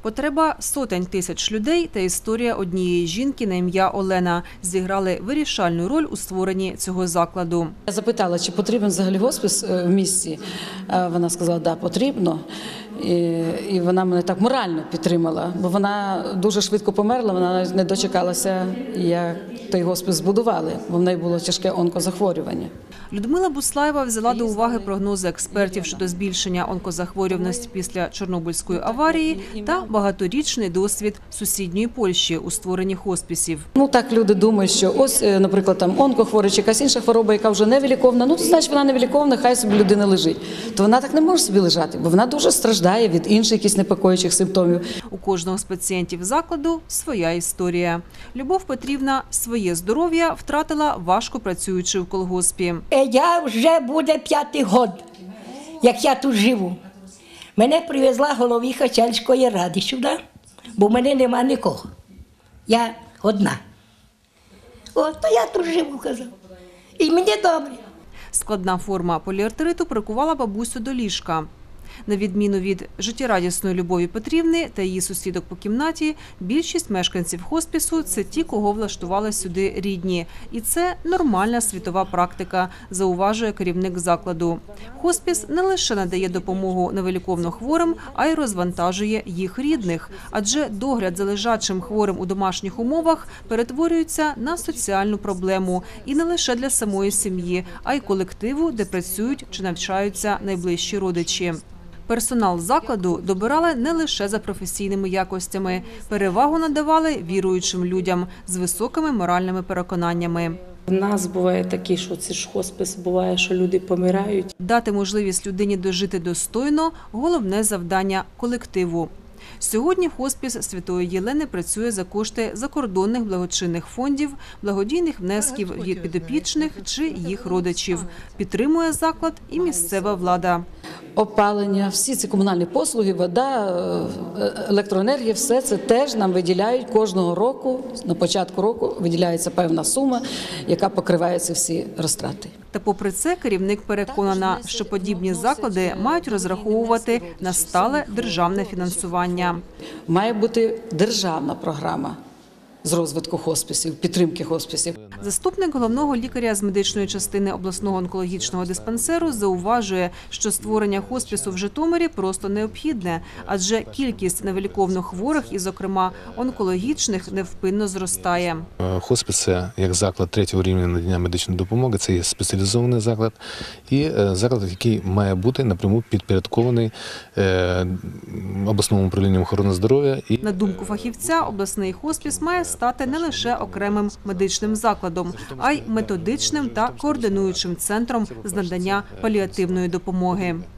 Потреба сотень тисяч людей та історія однієї жінки на ім'я Олена зіграли вирішальну роль у створенні цього закладу. Я запитала, чи потрібен взагалі хоспис в місті. Вона сказала, да, потрібно. І вона мене так морально підтримала, бо вона дуже швидко померла, вона не дочекалася, як той хоспис збудували, бо в неї було тяжке онкозахворювання. Людмила Буслаєва взяла до уваги прогнози експертів щодо збільшення онкозахворюваності після Чорнобильської аварії та багаторічний досвід сусідньої Польщі у створенні хосписів. Так люди думають, що ось, наприклад, там онкохворий чи якась інша хвороба, яка вже невиліковна, то значить вона невиліковна, хай собі людина лежить. То вона так не може собі лежати, бо вона дуже страждає від інших якісь непокоючих симптомів. У кожного з пацієнтів закладу своя історія. Любов Петрівна своє здоров'я втратила, важко працюючи в колгоспі. Я вже буде 5-й год, як я тут живу. Мене привезла головіха сільської ради сюди, бо в мене нема нікого. Я одна. То я тут живу, казав. І мені добре. Складна форма поліартриту прикувала бабусю до ліжка. На відміну від життєрадісної Любові Петрівни та її сусідок по кімнаті, більшість мешканців хоспісу – це ті, кого влаштували сюди рідні. І це нормальна світова практика, зауважує керівник закладу. Хоспіс не лише надає допомогу невиліковно хворим, а й розвантажує їх рідних. Адже догляд за лежачим хворим у домашніх умовах перетворюється на соціальну проблему. І не лише для самої сім'ї, а й колективу, де працюють чи навчаються найближчі родичі. Персонал закладу добирали не лише за професійними якостями. Перевагу надавали віруючим людям з високими моральними переконаннями. У нас буває таке, що це ж хоспис, буває, що люди помирають. Дати можливість людині дожити достойно – головне завдання колективу. Сьогодні хоспіс Святої Єлени працює за кошти закордонних благочинних фондів, благодійних внесків від підопічних чи їх родичів. Підтримує заклад і місцева влада. Опалення, всі ці комунальні послуги, вода, електроенергія, все це теж нам виділяють кожного року, на початку року виділяється певна сума, яка покриває ці всі розтрати. Та попри це керівник переконана, що подібні заклади мають розраховувати на стале державне фінансування. Має бути державна програма з розвитку хосписів, підтримки хосписів. Заступник головного лікаря з медичної частини обласного онкологічного диспансеру зауважує, що створення хоспису в Житомирі просто необхідне, адже кількість невиліковно хворих і, зокрема, онкологічних невпинно зростає. Хоспис – це як заклад третього рівня надання медичної допомоги, це є спеціалізований заклад і заклад, який має бути напряму підпорядкований обласному управлінню охорони здоров'я. На думку фахівця, обласний хоспіс має стати не лише окремим медичним закладом, а й методичним та координуючим центром з надання паліативної допомоги.